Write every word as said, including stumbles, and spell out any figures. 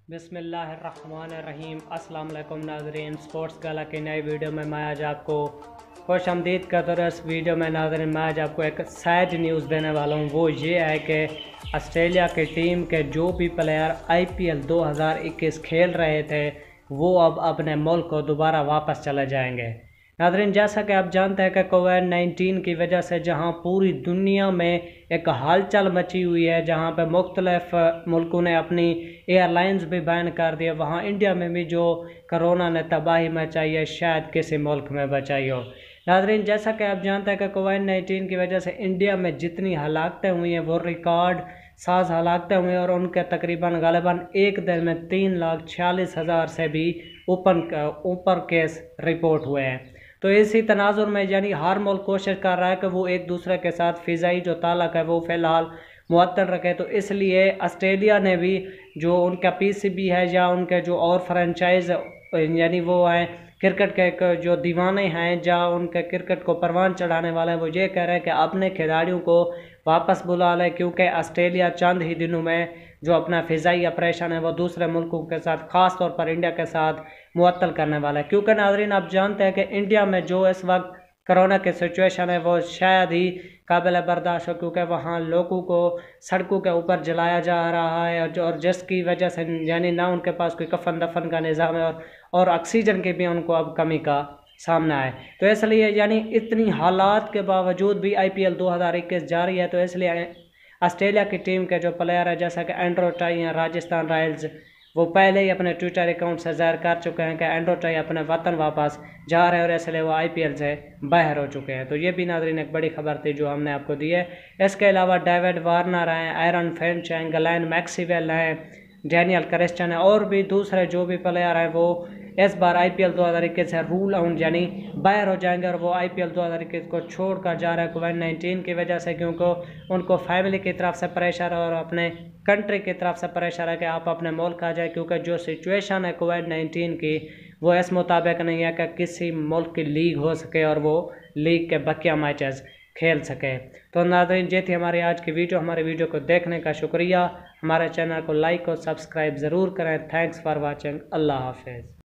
बिस्मिल्लाहिर्रहमानिर्रहीम। अस्सलाम वालेकुम नाज़रीन, स्पोर्ट्स गाला की नई वीडियो में मैं आज आपको खुश आमदीद करता हूँ। इस वीडियो में नाज़रीन मैं आज आपको एक सैड न्यूज़ देने वाला हूँ। वो ये है कि ऑस्ट्रेलिया की टीम के जो भी प्लेयर आई पी एल दो हज़ार इक्कीस खेल रहे थे वो अब अपने मुल्क को दोबारा वापस चले जाएंगे। नाज़रीन, जैसा कि आप जानते हैं कि कोविड नाइन्टीन की वजह से जहां पूरी दुनिया में एक हलचल मची हुई है, जहां पे मुख्तलिफ मुल्कों ने अपनी एयरलाइंस भी बैन कर दिए, वहां इंडिया में भी जो कोरोना ने तबाही मचाई है शायद किसी मुल्क में बचाई हो। नाज़रीन, जैसा कि आप जानते हैं कि कोविड नाइन्टीन की वजह से इंडिया में जितनी हलाकतें हुई हैं वो रिकॉर्ड साज हलाकतें हुई हैं और उनके तकरीबन गालिबन एक दिन में तीन लाख छियालीस हज़ार से भी ऊपर ऊपर केस रिपोर्ट हुए हैं। तो इसी तनाजुर में यानी हर मुल्क कोशिश कर रहा है कि वो एक दूसरे के साथ फ़िज़ाई जो ताल्लुक़ है वो फ़िलहाल मुअत्तल रखे। तो इसलिए ऑस्ट्रेलिया ने भी जो उनका पी सी बी है या उनके जो और फ्रेंचाइज यानी वो हैं क्रिकेट के जो दीवाने हैं या उनके क्रिकेट को परवान चढ़ाने वाले हैं, वो ये कह रहे हैं कि अपने खिलाड़ियों को वापस बुला लें, क्योंकि ऑस्ट्रेलिया चंद ही दिनों में जो अपना फ़िज़ाई ऑपरेशन है वो दूसरे मुल्कों के साथ ख़ास तौर पर इंडिया के साथ मुअत्तल करने वाला है। क्योंकि नाज़रीन आप जानते हैं कि इंडिया में जो इस वक्त कोरोना की सिचुएशन है वो शायद ही काबिल बर्दाश्त हो, क्योंकि वहाँ लोगों को सड़कों के ऊपर जलाया जा रहा है और जो और जिसकी वजह से यानी ना उनके पास कोई कफन दफन का निज़ाम है और और ऑक्सीजन की भी उनको अब कमी का सामना है। तो इसलिए यानी इतनी हालात के बावजूद भी आई पी एल दो हज़ार इक्कीस जारी है। तो इसलिए ऑस्ट्रेलिया की टीम के जो प्लेयर है जैसा कि एंड्रू टाई हैं राजस्थान रॉयल्स, वो पहले ही अपने ट्विटर अकाउंट से ज़ाहिर कर चुके हैं कि एंड्रू टाई अपने वतन वापस जा रहे हैं और इसलिए वो आई पी एल से बाहर हो चुके हैं। तो ये भी नाज़रीन एक बड़ी खबर थी जो हमने आपको दी है। इसके अलावा डेविड वार्नर हैं, आयरन फिंच हैं, ग्लेन मैक्सवेल हैं, डैनियल क्रिस्टियन है और भी दूसरे जो भी प्लेयर हैं वो इस बार आई पी एल दो हज़ार इक्कीस से रूल आउट यानी बाहर हो जाएंगे और वो आई पी एल दो हज़ार इक्कीस को छोड़कर जा रहे हैं कोविड नाइन्टीन की वजह से, क्योंकि उनको फैमिली की तरफ से प्रेशर और अपने कंट्री की तरफ से प्रेशर है कि आप अपने मुल्क आ जाए, क्योंकि जो सिचुएशन है कोविड नाइन्टीन की वो इस मुताबिक नहीं है कि किसी मुल्क की लीग हो सके और वो लीग के बकिया मैचेस खेल सके। तो नाज़रीन ये थी हमारी आज की वीडियो। हमारी वीडियो को देखने का शुक्रिया। हमारे चैनल को लाइक और सब्सक्राइब ज़रूर करें। Thanks for watching. अल्लाह हाफिज़।